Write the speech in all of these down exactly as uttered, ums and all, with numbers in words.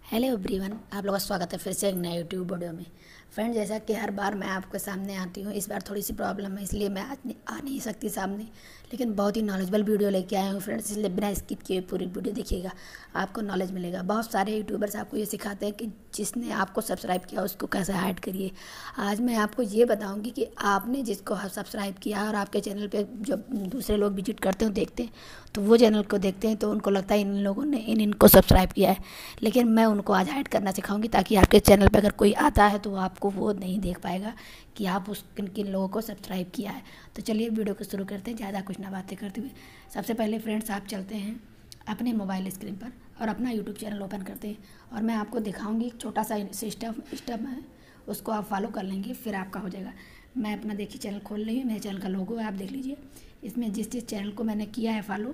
Hello everyone, आप लोगों का स्वागत है फिर से एक नए यूट्यूब वीडियो में। फ्रेंड, जैसा कि हर बार मैं आपके सामने आती हूँ, इस बार थोड़ी सी प्रॉब्लम है इसलिए मैं आज नहीं आ नहीं सकती सामने, लेकिन बहुत ही नॉलेजेबल वीडियो लेके आए हूँ फ्रेंड्स। इसलिए बिना स्किप किए पूरी वीडियो देखिएगा, आपको नॉलेज मिलेगा। बहुत सारे यूट्यूबर्स आपको ये सिखाते हैं कि जिसने आपको सब्सक्राइब किया उसको कैसे हाइड करिए। आज मैं आपको ये बताऊँगी कि आपने जिसको सब्सक्राइब किया और आपके चैनल पर जो दूसरे लोग विजिट करते हैं देखते हैं, तो वो चैनल को देखते हैं तो उनको लगता है इन लोगों ने इन इनको सब्सक्राइब किया है, लेकिन मैं उनको आज हाइड करना सिखाऊंगी ताकि आपके चैनल पे अगर कोई आता है तो आपको वो नहीं देख पाएगा कि आप उस किन किन लोगों को सब्सक्राइब किया है। तो चलिए वीडियो को शुरू करते हैं, ज़्यादा कुछ ना बातें करते हुए। सबसे पहले फ्रेंड्स, आप चलते हैं अपने मोबाइल स्क्रीन पर और अपना यूट्यूब चैनल ओपन करते हैं और मैं आपको दिखाऊँगी एक छोटा सा सिस्टम स्टेप है, उसको आप फॉलो कर लेंगे फिर आपका हो जाएगा। मैं अपना देखिए चैनल खोल रही हूँ, मेरे चैनल का लोगो है, आप देख लीजिए। इसमें जिस जिस चैनल को मैंने किया है फॉलो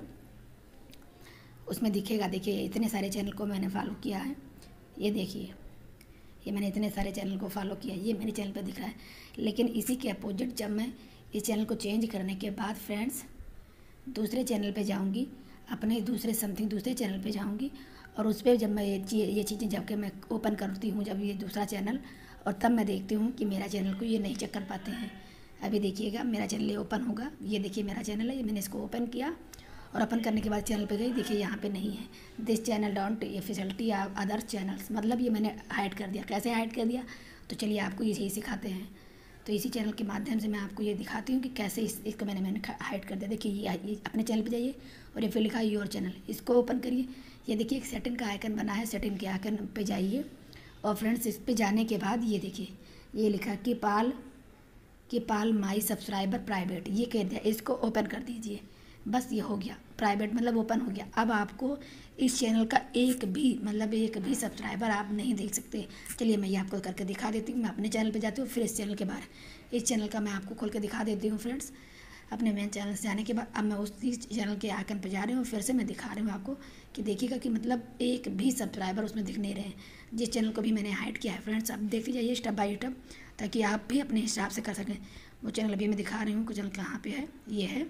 उसमें दिखेगा। देखिए इतने सारे चैनल को मैंने फॉलो किया है, ये देखिए, ये मैंने इतने सारे चैनल को फॉलो किया, ये मेरे चैनल पे दिख रहा है। लेकिन इसी के अपोजिट जब मैं इस चैनल को चेंज करने के बाद फ्रेंड्स दूसरे चैनल पे जाऊंगी, अपने दूसरे समथिंग दूसरे चैनल पे जाऊंगी और उस पर जब मैं ये चीज़ ये चीज़ें जब कि मैं ओपन करती हूँ, जब ये दूसरा चैनल, और तब मैं देखती हूँ कि मेरा चैनल को ये नहीं चेक कर पाते हैं। अभी देखिएगा मेरा चैनल ये ओपन होगा, ये देखिए मेरा चैनल है, ये मैंने इसको ओपन किया और ओपन करने के बाद चैनल पे गई, देखिए यहाँ पे नहीं है, दिस चैनल डोंट ये फैसिलिटी अदर चैनल्स, मतलब ये मैंने हाइड कर दिया। कैसे हाइड कर दिया, तो चलिए आपको यही सिखाते हैं। तो इसी चैनल के माध्यम से मैं आपको ये दिखाती हूँ कि कैसे इस इसको मैंने मैंने हाइड कर दिया। देखिए ये, ये अपने चैनल पे जाइए और ये फिर लिखा है योर चैनल, इसको ओपन करिए। ये देखिए एक सेटिंग का आइकन बना है, सेटिंग के आइकन पे जाइए और फ्रेंड्स इस पर जाने के बाद ये देखिए ये लिखा है कि पाल कि पाल माई सब्सक्राइबर प्राइवेट, ये कह दिया, इसको ओपन कर दीजिए। बस ये हो गया, प्राइवेट मतलब ओपन हो गया। अब आपको इस चैनल का एक भी मतलब एक भी सब्सक्राइबर आप नहीं देख सकते। चलिए मैं ये आपको करके दिखा देती हूँ। मैं अपने चैनल पे जाती हूँ, फिर इस चैनल के बारे इस चैनल का मैं आपको खोल के दिखा देती हूँ फ्रेंड्स। अपने मेन चैनल से आने के बाद अब मैं उसी चैनल के आइकन पर जा रही हूँ, फिर से मैं दिखा रही हूँ आपको कि देखिएगा कि मतलब एक भी सब्सक्राइबर उसमें दिख नहीं रहे, जिस चैनल को भी मैंने हाइड किया है फ्रेंड्स। आप देखते जाइए स्टेप बाय स्टेप ताकि आप भी अपने हिसाब से कर सकें। वो चैनल अभी मैं दिखा रही हूँ, चैनल कहाँ पे है, ये है।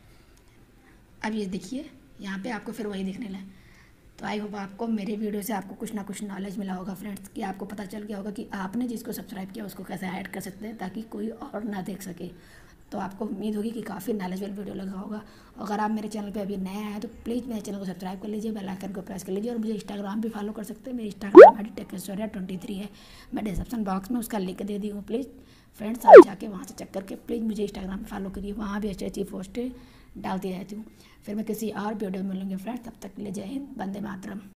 अब ये देखिए यहाँ पे आपको फिर वही दिखने लगे। तो आई होप आपको मेरे वीडियो से आपको कुछ ना कुछ नॉलेज मिला होगा फ्रेंड्स, कि आपको पता चल गया होगा कि आपने जिसको सब्सक्राइब किया उसको कैसे हाइड कर सकते हैं ताकि कोई और ना देख सके। तो आपको उम्मीद होगी कि काफ़ी नॉलेजेबल वीडियो लगा होगा। अगर आप मेरे चैनल पे अभी नए आए हैं तो प्लीज़ मेरे चैनल को सब्सक्राइब कर लीजिए, बेल आइकन को प्रेस कर लीजिए और मुझे इंस्टाग्राम भी फॉलो कर सकते हैं। मेरी Instagram I D tech storia twenty three है, मैं डिस्क्रिप्शन बॉक्स में उसका लिंक दे दी हूँ। प्लीज़ फ्रेंड्स आप जाके वहाँ से चेक करके प्लीज़ मुझे इंस्टाग्राम पर फॉलो करिए, वहाँ भी अच्छी अच्छी पोस्टें डालती रहती हूँ। फिर मैं किसी और वीडियो में मिलूँगी फ्रेंड्स, तब तक के लिए जय हिंद, वंदे मातरम।